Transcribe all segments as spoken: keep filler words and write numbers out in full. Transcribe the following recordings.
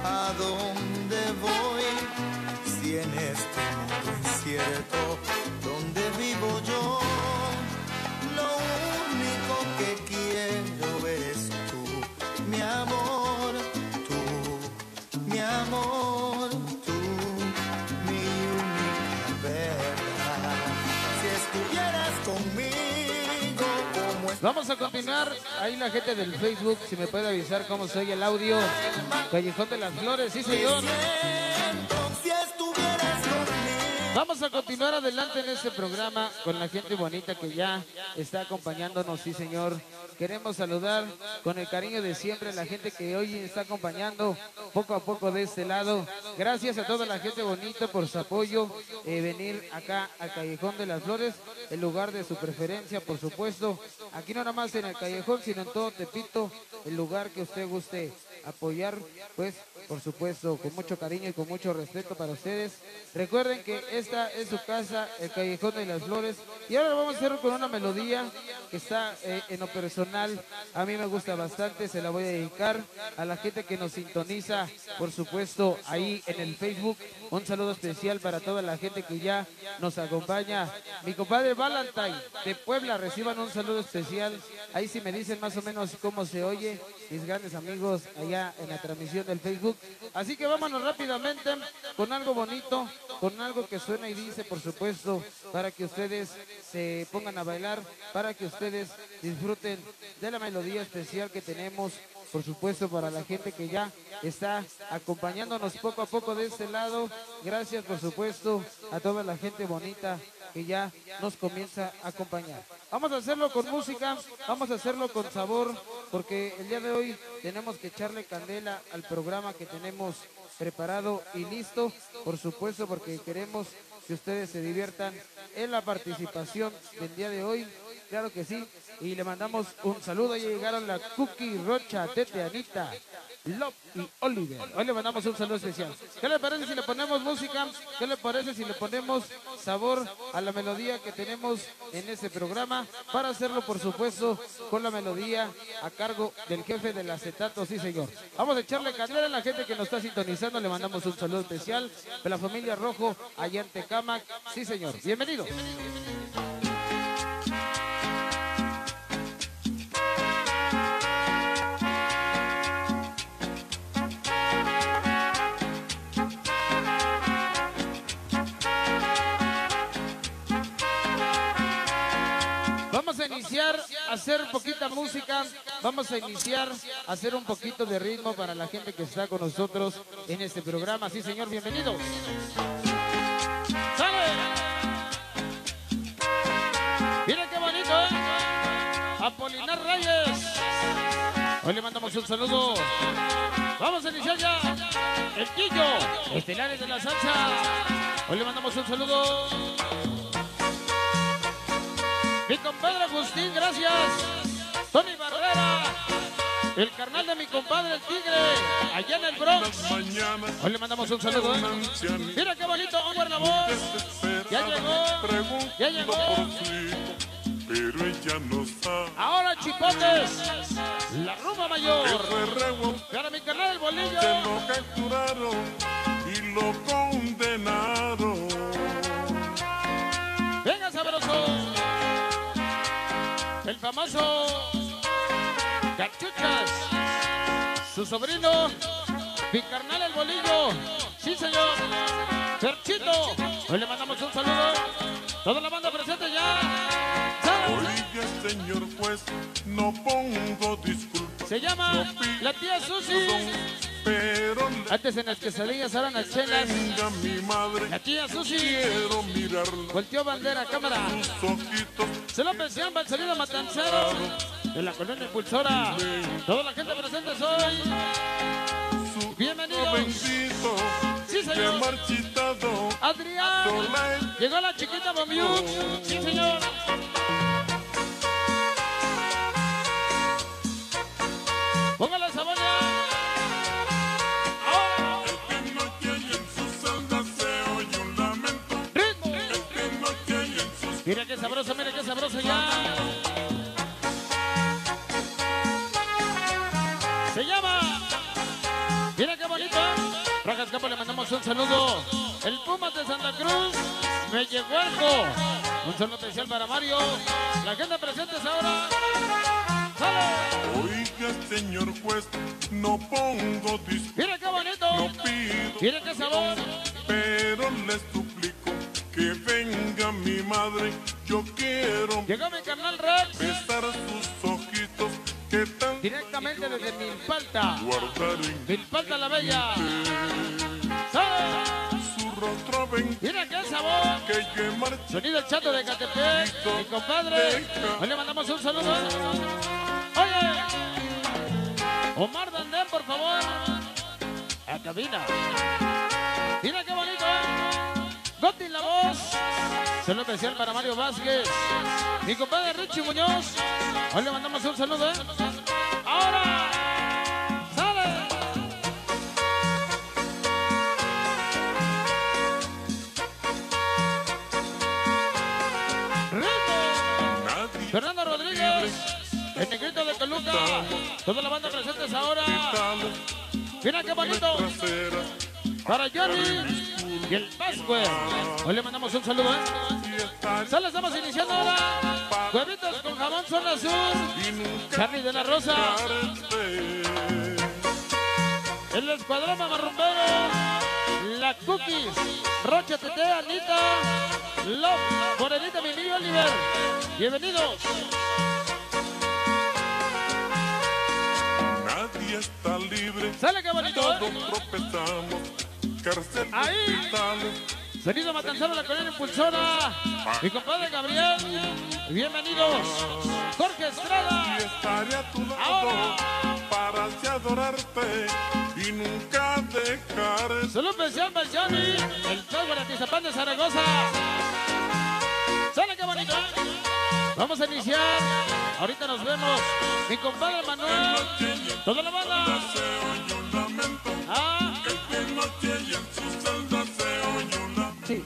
¿A dónde voy? Si en este mundo incierto donde vivo yo, lo único que quiero eres tú, mi amor, tú, mi amor, tú, mi única verdad. Si estuvieras conmigo como es... Vamos a continuar, ahí la gente del Facebook, si me puede avisar cómo se oye el audio. Callejón de las Flores, sí señor. Si estuvieras conmigo. Vamos a continuar adelante en este programa con la gente bonita que ya está acompañándonos, sí señor. Queremos saludar con el cariño de siempre a la gente que hoy está acompañando poco a poco de este lado. Gracias a toda la gente bonita por su apoyo, eh, venir acá al Callejón de las Flores, el lugar de su preferencia, por supuesto. Aquí no nada más en el Callejón, sino en todo Tepito, el lugar que usted guste apoyar, pues por supuesto con mucho cariño y con mucho respeto para ustedes. Recuerden que esta es su casa, el Callejón de las Flores, y ahora vamos a hacer con una melodía que está eh, en lo personal, a mí me gusta bastante, se la voy a dedicar a la gente que nos sintoniza, por supuesto ahí en el Facebook. Un saludo especial para toda la gente que ya nos acompaña. Mi compadre Valentine de Puebla, reciban un saludo especial. Ahí sí me dicen más o menos cómo se oye, mis grandes amigos allá en la transmisión del Facebook. Así que vámonos rápidamente con algo bonito, con algo que suena y dice, por supuesto, para que ustedes se pongan a bailar, para que ustedes disfruten de la melodía especial que tenemos, por supuesto, para la gente que ya está acompañándonos poco a poco de este lado. Gracias, por supuesto, a toda la gente bonita que ya nos comienza a acompañar. Vamos a hacerlo con música, vamos a hacerlo con sabor, porque el día de hoy tenemos que echarle candela al programa que tenemos preparado y listo, por supuesto, porque queremos que ustedes se diviertan en la participación del día de hoy. Claro que sí, y le mandamos un saludo. Ya llegaron la Cookie, Rocha, Tete, Anita, Love y Oliver. Hoy le mandamos un saludo especial. ¿Qué le parece si le ponemos música? ¿Qué le parece si le ponemos sabor a la melodía que tenemos en este programa? Para hacerlo, por supuesto, con la melodía a cargo del jefe del acetato, sí señor. Vamos a echarle candela a la gente que nos está sintonizando. Le mandamos un saludo especial de la familia Rojo allá en Tecámac, sí señor. Bienvenido. Vamos a iniciar a hacer poquita música, vamos a iniciar a hacer un poquito de ritmo para la gente que está con nosotros en este programa. Sí, señor, bienvenidos. ¡Sale! Miren qué bonito, ¿eh? Apolinar Reyes. Hoy le mandamos un saludo. Vamos a iniciar ya. El Quillo, estelares de la salsa. Hoy le mandamos un saludo. Mi compadre Agustín, gracias. Tony Barrera, el carnal de mi compadre el Tigre, allá en el Bronx. Hoy le mandamos un saludo, ¿eh? Mira qué bonito, Omar la voz. Ya llegó, ya llegó. Pero ella no sabe. Ahora Chipotes, la rumba mayor. Para mi carnal el Bolillo. Se lo capturaron y lo condenaron. Venga sabroso. El famoso Cachuchas, su sobrino, mi carnal el Bolillo, sí señor, Perchito, hoy le mandamos un saludo, toda la banda presente ya. Oiga, señor juez, no pongo disculpas. Se llama la tía Susi. Pero antes en las quesadillas, ahora en las chelas. venga mi madre, La tía Susi. quiero mirarla. Volteó bandera, cámara. Sus ojitos Se lo mencionan para el salido matancero de la colonia impulsora. Toda la gente presente hoy. su Bienvenidos. bendito, Sí, señor. de marchitado. Adrián. Sola- Llegó la chiquita Bomiuk. Sí, señor. Póngale esa bola. Ahora. El que no quiere en su celda se oye un lamento. Ritmo. El que no quiere en sus Mira qué sabroso, mira qué sabroso ya. Se llama. Mira qué bonito. Texas Campo le mandamos un saludo. El Pumas de Santa Cruz, me llegó algo. Un saludo especial para Mario. La gente presente es ahora. ¡Sale! Oiga, señor juez, no pongo disputa, Mira qué bonito. no pido, Mira qué sabor. pero les suplico que venga mi madre. Yo quiero Llegó mi carnal Rex. besar sus ojitos que tan Directamente desde Milpalta. guardar en Milpalta la Bella. ¡Sale! su rostro. Ven Mira qué sabor. que yo marcho. Sonido el chato de Catepec, mi compadre. Hoy le mandamos un saludo. Oye, Omar Dandén, por favor. A cabina. Mira qué bonito, ¿eh? Goti la voz. Saludo especial para Mario Vázquez. Mi compadre Richie Muñoz. Hoy le mandamos un saludo, ¿eh? Ahora. ¡Sale! Nadie Fernando Rodríguez, el negrito de Toluca, toda la banda presentes ahora. Mira qué bonito, trasera para Johnny y el Pascue. Hoy le mandamos un saludo, ¿eh? y estar Sale, estamos iniciando ahora. Huevitos con jamón son azul. y nunca Charlie de la Rosa, dejarte. el escuadrón mamarrumbero, la Cookies, Rocha Tete, Anita, Love, Morenita, Mimi Oliver. Bienvenidos. Nadie está libre, Sale, qué bonito, todos ¿eh? tropezamos, cárcel de Ahí. hospitales. Sonido Matanzano, la colonia impulsora. Mi compadre Gabriel. Bienvenidos. Jorge Estrada. Y estaré a tu lado Ahora. para así adorarte y nunca dejar. Saludo especial para el Johnny. El Pedro de Atizapán de Zaragoza. Sale, qué bonito, ¿eh? Vamos a iniciar. Ahorita nos vemos. Mi compadre Manuel. Toda la banda. Se oye un lamento, Ah, que de noche y en su celda se oye un lamento. sí.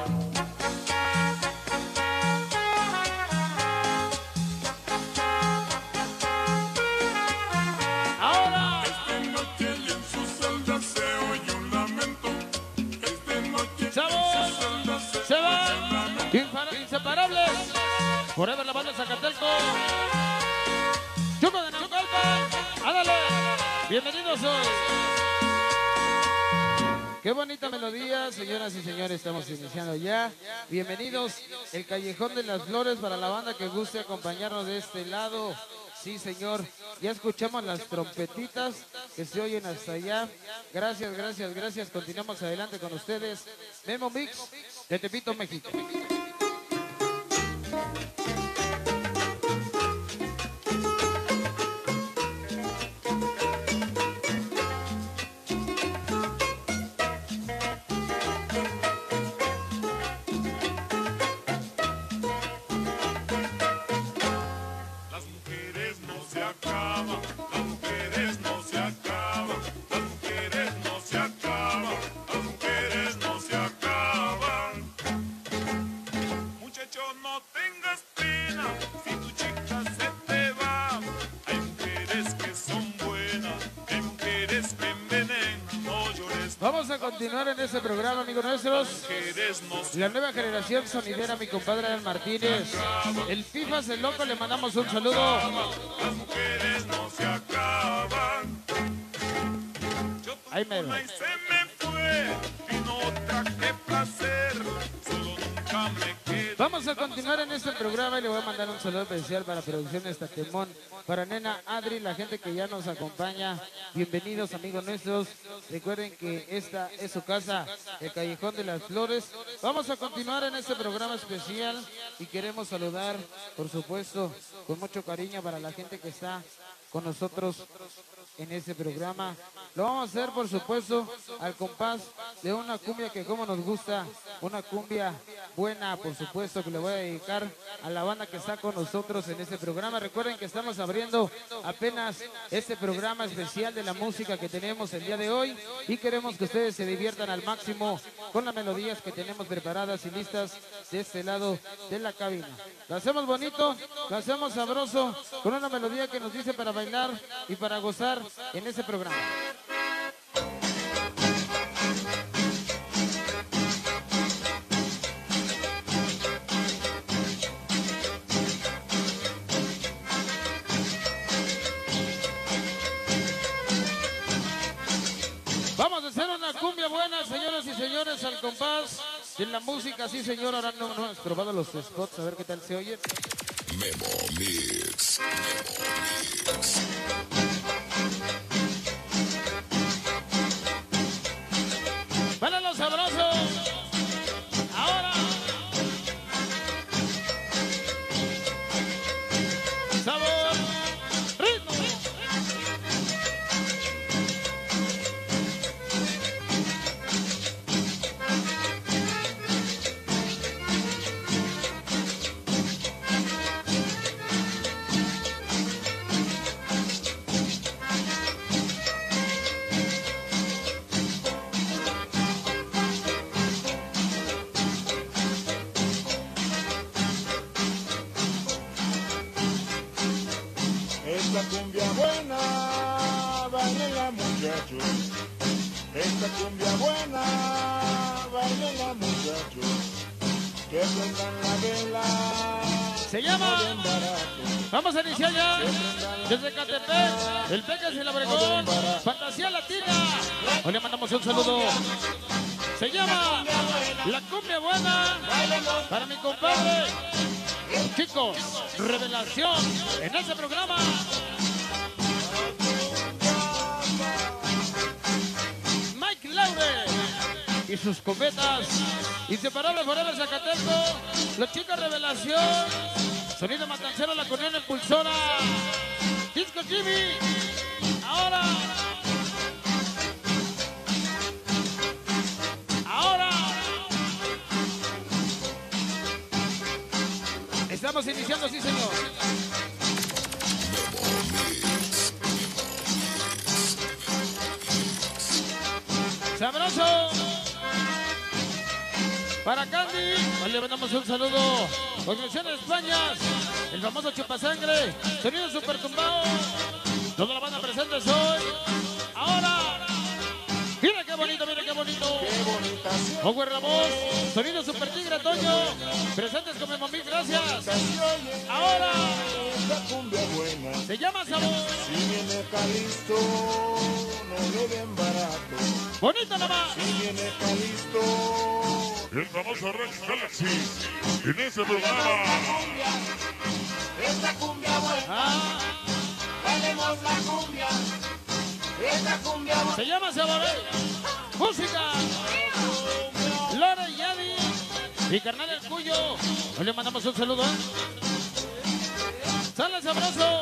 Ahora. De noche y en su celda se oye un lamento. Es de noche y en ¡Sabor! su celda se Se oye un van. lamento. Infar- Inseparables. Forever la banda Zacatelco. Chuco de Naucalpan. Ándale. Bienvenidos hoy. Qué bonita melodía, señoras y señores, estamos iniciando ya. Bienvenidos, el Callejón de las Flores para la banda que guste acompañarnos de este lado. Sí, señor, ya escuchamos las trompetitas que se oyen hasta allá. Gracias, gracias, gracias. Continuamos adelante con ustedes. Memo Mix de Tepito, México. Las mujeres no se acaban, las mujeres no se acaban, las mujeres no se acaban, las mujeres no se acaban. Muchacho, no tengas pena si tu chica se te va. Hay mujeres que son buenas, hay mujeres que envenenan, no llores, Vamos a continuar en este programa, amigos nuestros. mujeres no se La nueva generación sonidera, mi compadre Adán Martínez. El Fifas, el loco, le mandamos un saludo. las mujeres no se acaban. Yo tuve Ahí mero. una y se me fue, vino otra que placer, solo nunca me quedé. Vamos a continuar en este programa y le voy a mandar un saludo especial para Producciones Tatemón, para Nena Adri, la gente que ya nos acompaña. Bienvenidos, amigos nuestros. Recuerden que esta es su casa, el Callejón de las Flores. Vamos a continuar en este programa especial y queremos saludar, por supuesto, con mucho cariño para la gente que está con nosotros en este programa. Lo vamos a hacer, por supuesto, al compás de una cumbia que como nos gusta, una cumbia buena, por supuesto, que le voy a dedicar a la banda que está con nosotros en este programa. Recuerden que estamos abriendo apenas este programa especial de la música que tenemos el día de hoy y queremos que ustedes se diviertan al máximo con las melodías que tenemos preparadas y listas de este lado de la cabina. Lo hacemos bonito, lo hacemos sabroso, con una melodía que nos dice para bailar y para gozar en este programa. buena, señoras y señores, al compás de la música, sí señor, ahora no, no hemos probado los spots, a ver qué tal se oye. Memo Mix. Memo Mix. ¡Vale los sabrosos! ¡Ahora! ¡Sabor! ¡Ritmo! Esta cumbia buena, bailenla muchachos. Esta cumbia buena, bailenla muchachos. Que prendan la vela. Se llama. No den barato. Vamos a iniciar ya. Desde Catepec, el Peques y el Obregón, Fantasía Latina. Hoy le mandamos un saludo. Se llama La Cumbia Buena para mi compadre. Chicos, revelación en este programa. Mike Laure y sus cometas. Inseparable Forever Zacateco. Los chicos revelación. Sonido matancero, la Corona Impulsora. Disco Jimmy. Ahora. Ahora. Estamos iniciando, sí señor. Sabroso. Para Candy, le mandamos un saludo. Organización España, el famoso Chupasangre, sonido super tumbao. Toda la banda presentes hoy. Ahora. Mira qué bonito, mira qué bonito. Qué bonita Power la voz, sonido super tigre, Toño. Presentes con Memo Mix, gracias. Ahora. esta cumbia buena. Se llama Sabor. Si viene Calisto, no le den barato. Bonito nomás. Si viene Calisto. El famoso Rex Galaxy. En ese programa. Esta cumbia buena, Ah, bailemos la cumbia. Esta cumbia buena. se llama Sabor. Música. Lore y Yadi. Y carnal el Cuyo. Hoy le mandamos un saludo. ¿eh? Sale sabroso.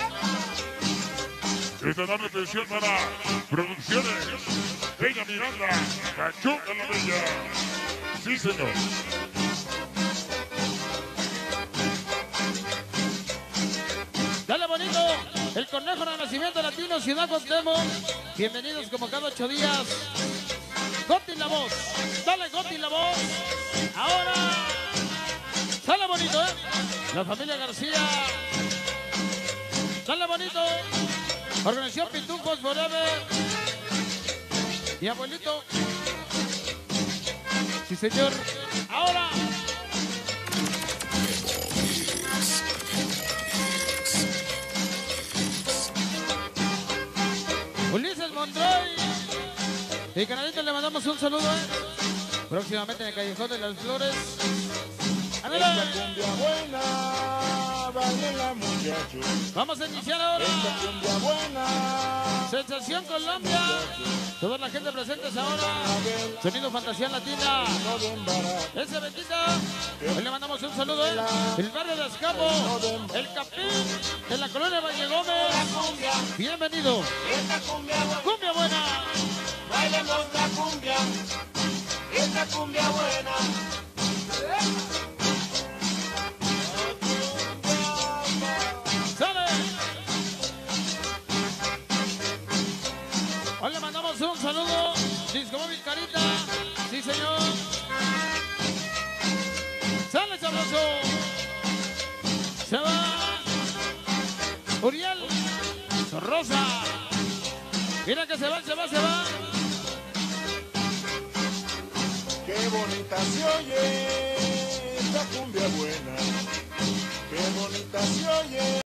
Esta enorme atención para Producciones Peña Miranda, Pachuca la Bella. Sí, señor. Dale bonito. El Conejo de Nacimiento Latino, Ciudad Cuauhtémoc. Bienvenidos como cada ocho días. Goti la voz. Dale Goti la voz. Ahora. Sale bonito, ¿eh? La familia García. Dale bonito. Organización Pitufos Forever. Mi abuelito. Sí, señor. Ahora. Ulises Monroy. Y canalito, le mandamos un saludo. ¿eh? Próximamente en el Callejón de las Flores. Esta ¡Ándale! cumbia buena, bailenla muchachos. Vamos a iniciar ahora. Esta cumbia buena. Sensación Colombia. Toda la gente presente ahora. Sonido Fantasía Latina. No den barato. Ese Bendita. Hoy le mandamos un saludo. ¿eh? El barrio de Azcabo. El Capín. De la colonia Valle Gómez. Bienvenido. Esta cumbia buena, Cumbia buena. bailemos la cumbia. Esta cumbia buena. ¡Sale! Hoy le mandamos un saludo. Disco Móvil Carita. Sí, señor. ¡Sale, sabroso! Se va. Uriel. Rosa. Mira que se va, se va, se va. Qué bonita se oye esta cumbia buena. Qué bonita se oye